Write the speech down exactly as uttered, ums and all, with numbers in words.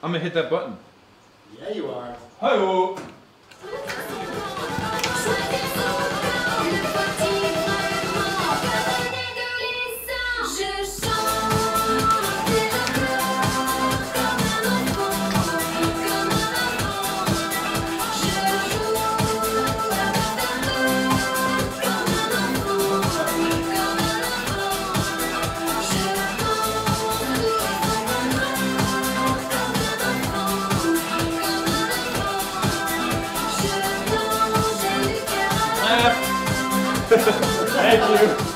I'm gonna hit that button. Yeah, you are. Hi-oh! Thank you.